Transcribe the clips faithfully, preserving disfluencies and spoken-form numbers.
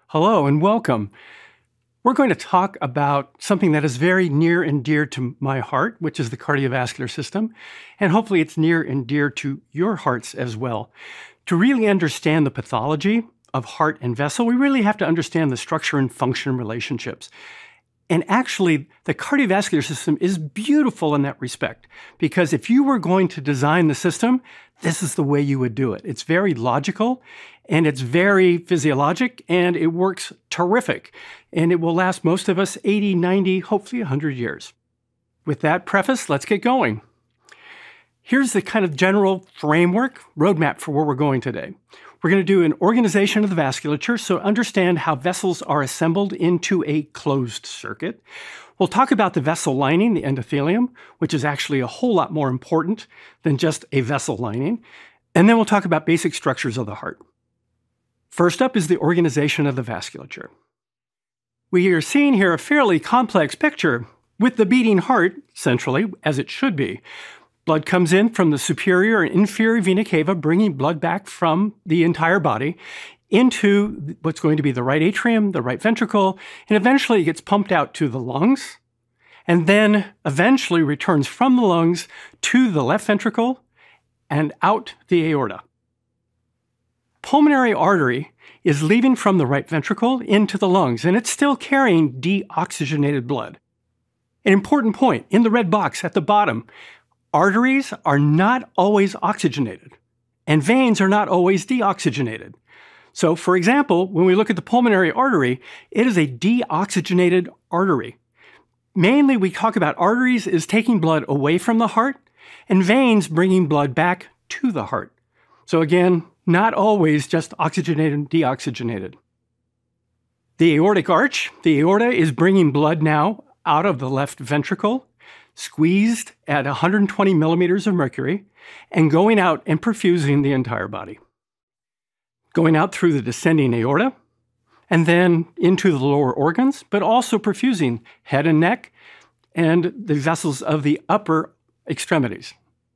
Hello and welcome. We're going to talk about something that is very near and dear to my heart, which is the cardiovascular system, and hopefully it's near and dear to your hearts as well. To really understand the pathology of heart and vessel, we really have to understand the structure and function relationships. And actually, the cardiovascular system is beautiful in that respect, because if you were going to design the system, this is the way you would do it. It's very logical, and it's very physiologic, and it works terrific. And it will last most of us eighty, ninety, hopefully one hundred years. With that preface, let's get going. Here's the kind of general framework, roadmap for where we're going today. We're going to do an organization of the vasculature, so understand how vessels are assembled into a closed circuit. We'll talk about the vessel lining, the endothelium, which is actually a whole lot more important than just a vessel lining. And then we'll talk about basic structures of the heart. First up is the organization of the vasculature. We are seeing here a fairly complex picture with the beating heart centrally, as it should be. Blood comes in from the superior and inferior vena cava, bringing blood back from the entire body into what's going to be the right atrium, the right ventricle, and eventually it gets pumped out to the lungs, and then eventually returns from the lungs to the left ventricle and out the aorta. Pulmonary artery is leaving from the right ventricle into the lungs, and it's still carrying deoxygenated blood. An important point, in the red box at the bottom, arteries are not always oxygenated, and veins are not always deoxygenated. So, for example, when we look at the pulmonary artery, it is a deoxygenated artery. Mainly, we talk about arteries as taking blood away from the heart, and veins bringing blood back to the heart. So again, not always just oxygenated and deoxygenated. The aortic arch, the aorta is bringing blood now out of the left ventricle, squeezed at one hundred twenty millimeters of mercury, and going out and perfusing the entire body. Going out through the descending aorta, and then into the lower organs, but also perfusing head and neck and the vessels of the upper extremities.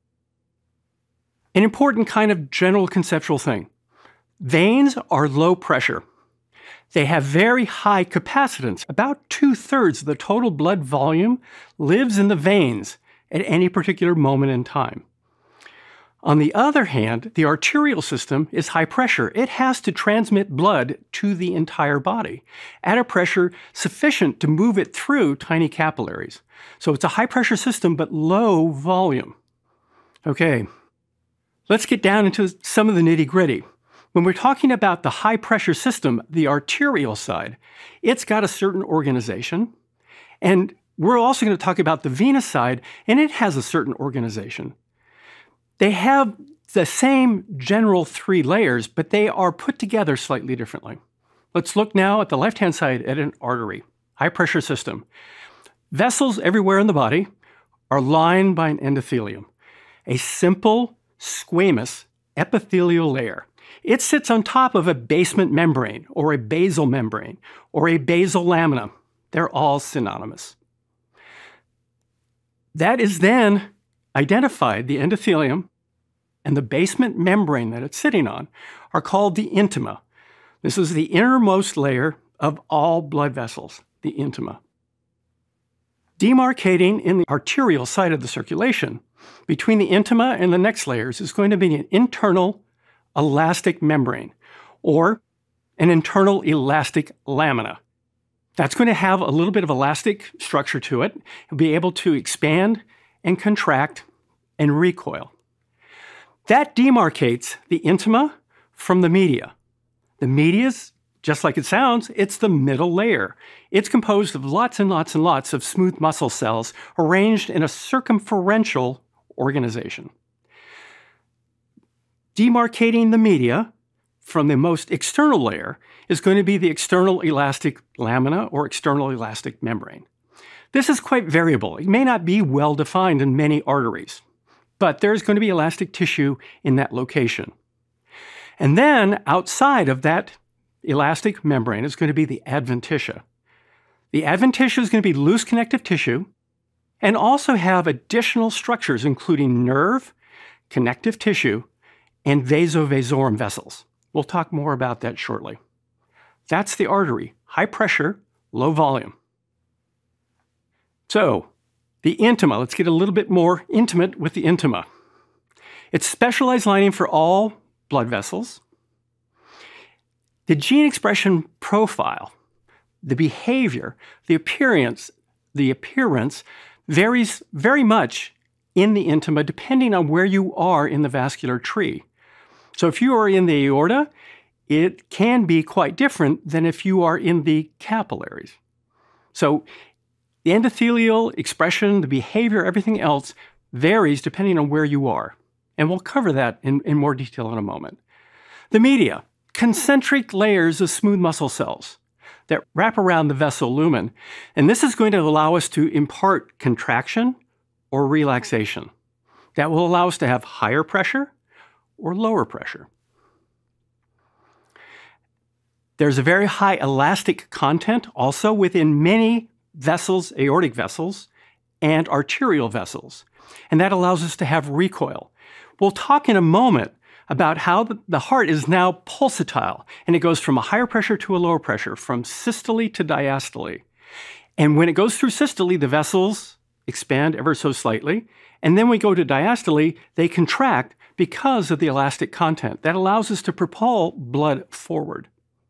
An important kind of general conceptual thing. Veins are low pressure. They have very high capacitance. About two-thirds of the total blood volume lives in the veins at any particular moment in time. On the other hand, the arterial system is high pressure. It has to transmit blood to the entire body at a pressure sufficient to move it through tiny capillaries. So it's a high-pressure system, but low volume. Okay, let's get down into some of the nitty-gritty. When we're talking about the high-pressure system, the arterial side, it's got a certain organization. And we're also going to talk about the venous side, and it has a certain organization. They have the same general three layers, but they are put together slightly differently. Let's look now at the left-hand side at an artery, high-pressure system. Vessels everywhere in the body are lined by an endothelium, a simple squamous epithelial layer. It sits on top of a basement membrane, or a basal membrane, or a basal lamina. They're all synonymous. That is then identified, the endothelium and the basement membrane that it's sitting on are called the intima. This is the innermost layer of all blood vessels, the intima. Demarcating in the arterial side of the circulation between the intima and the next layers is going to be an internal elastic membrane, or an internal elastic lamina. That's going to have a little bit of elastic structure to it. It'll be able to expand and contract and recoil. That demarcates the intima from the media. The media is, just like it sounds, it's the middle layer. It's composed of lots and lots and lots of smooth muscle cells arranged in a circumferential organization. Demarcating the media from the most external layer is going to be the external elastic lamina or external elastic membrane. This is quite variable. It may not be well defined in many arteries, but there's going to be elastic tissue in that location. And then outside of that elastic membrane is going to be the adventitia. The adventitia is going to be loose connective tissue and also have additional structures including nerve, connective tissue, and vasovasorum vessels. We'll talk more about that shortly. That's the artery, high pressure, low volume. So, the intima, let's get a little bit more intimate with the intima. It's specialized lining for all blood vessels. The gene expression profile, the behavior, the appearance, the appearance varies very much in the intima depending on where you are in the vascular tree. So if you are in the aorta, it can be quite different than if you are in the capillaries. So the endothelial expression, the behavior, everything else varies depending on where you are. And we'll cover that in, in more detail in a moment. The media, concentric layers of smooth muscle cells that wrap around the vessel lumen. And this is going to allow us to impart contraction or relaxation. That will allow us to have higher pressure or lower pressure. There's a very high elastic content also within many vessels, aortic vessels, and arterial vessels. And that allows us to have recoil. We'll talk in a moment about how the heart is now pulsatile, and it goes from a higher pressure to a lower pressure, from systole to diastole. And when it goes through systole, the vessels expand ever so slightly, and then we go to diastole, they contract because of the elastic content. That allows us to propel blood forward.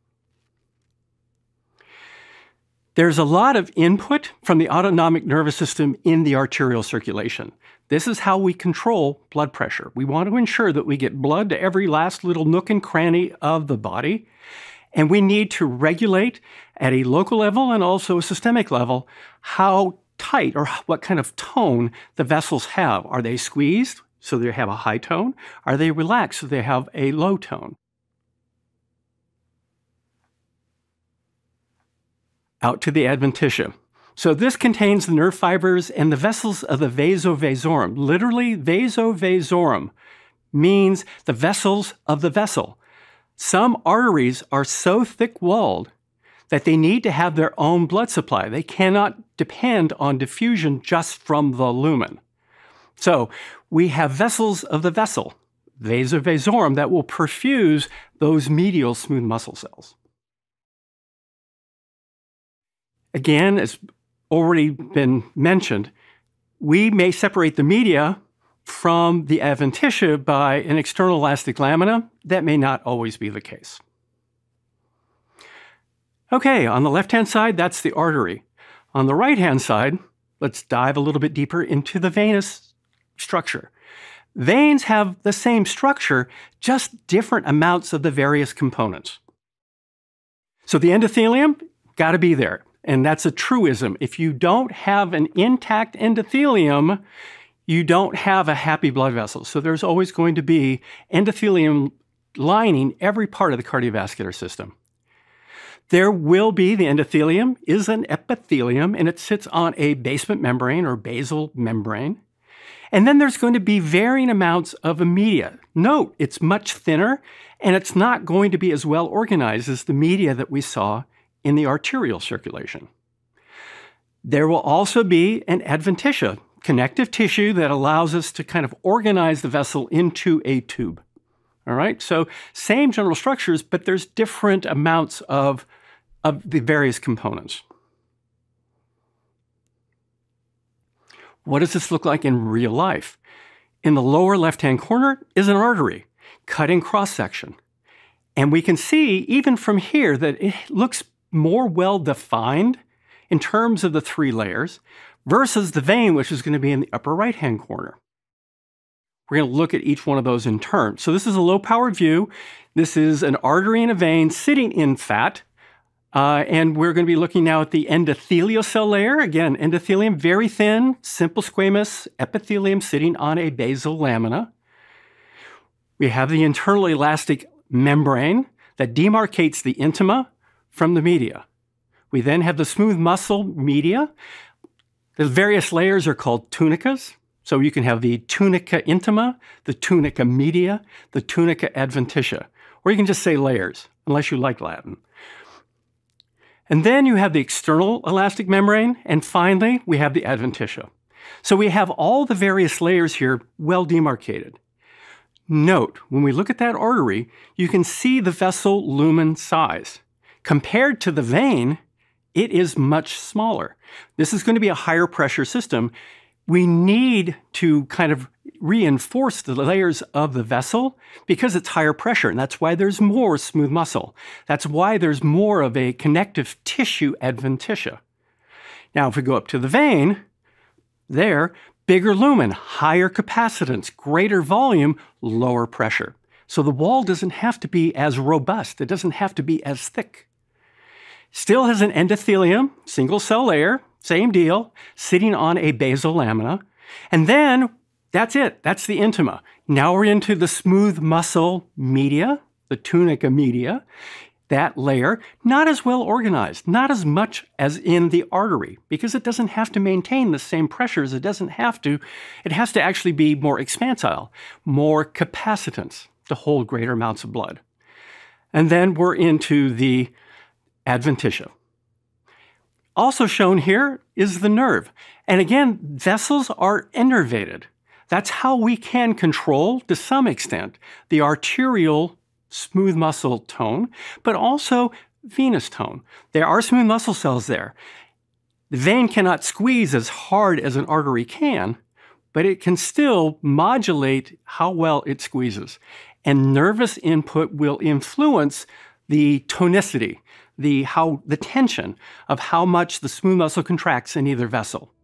There's a lot of input from the autonomic nervous system in the arterial circulation. This is how we control blood pressure. We want to ensure that we get blood to every last little nook and cranny of the body, and we need to regulate at a local level and also a systemic level how tight or what kind of tone the vessels have. Are they squeezed so they have a high tone? Are they relaxed so they have a low tone? Out to the adventitia. So this contains the nerve fibers and the vessels of the vasovasorum. Literally, vasovasorum means the vessels of the vessel. Some arteries are so thick-walled that they need to have their own blood supply. They cannot depend on diffusion just from the lumen. So we have vessels of the vessel, vasovasorum, that will perfuse those medial smooth muscle cells. Again, as already been mentioned, we may separate the media from the adventitia by an external elastic lamina. That may not always be the case. Okay, on the left-hand side, that's the artery. On the right-hand side, let's dive a little bit deeper into the venous structure. Veins have the same structure, just different amounts of the various components. So the endothelium, got to be there. And that's a truism. If you don't have an intact endothelium, you don't have a happy blood vessel. So there's always going to be endothelium lining every part of the cardiovascular system. There will be, the endothelium is an epithelium, and it sits on a basement membrane or basal membrane. And then there's going to be varying amounts of a media. Note, it's much thinner, and it's not going to be as well organized as the media that we saw in the arterial circulation. There will also be an adventitia, connective tissue that allows us to kind of organize the vessel into a tube. All right, so same general structures, but there's different amounts of, of the various components. What does this look like in real life? In the lower left-hand corner is an artery, cutting cross-section. And we can see, even from here, that it looks more well-defined in terms of the three layers versus the vein, which is going to be in the upper right-hand corner. We're going to look at each one of those in turn. So this is a low-powered view. This is an artery and a vein sitting in fat. Uh, and we're going to be looking now at the endothelial cell layer. Again, endothelium, very thin, simple squamous epithelium sitting on a basal lamina. We have the internal elastic membrane that demarcates the intima from the media. We then have the smooth muscle media. The various layers are called tunicas. So you can have the tunica intima, the tunica media, the tunica adventitia, or you can just say layers, unless you like Latin. And then you have the external elastic membrane, and finally, we have the adventitia. So we have all the various layers here well demarcated. Note, when we look at that artery, you can see the vessel lumen size. Compared to the vein, it is much smaller. This is going to be a higher pressure system. We need to kind of reinforce the layers of the vessel because it's higher pressure, and that's why there's more smooth muscle. That's why there's more of a connective tissue adventitia. Now, if we go up to the vein, there, bigger lumen, higher capacitance, greater volume, lower pressure. So the wall doesn't have to be as robust. It doesn't have to be as thick. Still has an endothelium, single cell layer, same deal, sitting on a basal lamina. And then that's it. That's the intima. Now we're into the smooth muscle media, the tunica media. That layer, not as well organized, not as much as in the artery, because it doesn't have to maintain the same pressures. It doesn't have to. It has to actually be more expansile, more capacitance to hold greater amounts of blood. And then we're into the adventitia. Also shown here is the nerve. And again, vessels are innervated. That's how we can control, to some extent, the arterial smooth muscle tone, but also venous tone. There are smooth muscle cells there. The vein cannot squeeze as hard as an artery can, but it can still modulate how well it squeezes. And nervous input will influence the tonicity, the, how, the tension of how much the smooth muscle contracts in either vessel.